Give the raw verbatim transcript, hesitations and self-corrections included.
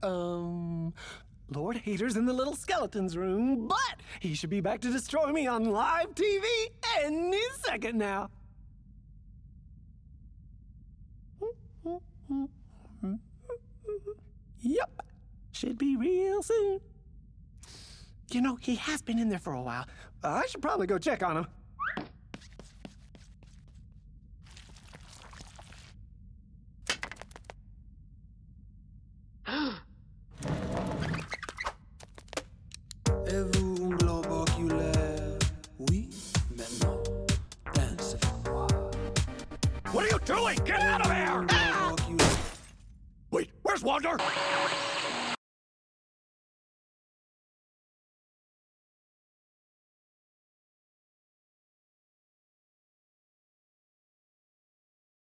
Um, Lord Hater's in the little skeleton's room, but he should be back to destroy me on live T V any second now. Yup, should be real soon. You know, he has been in there for a while. Uh, I should probably go check on him. Avez-vous un globe oculaire? Oui, maintenant, dance avec moi. What are you doing? Get out of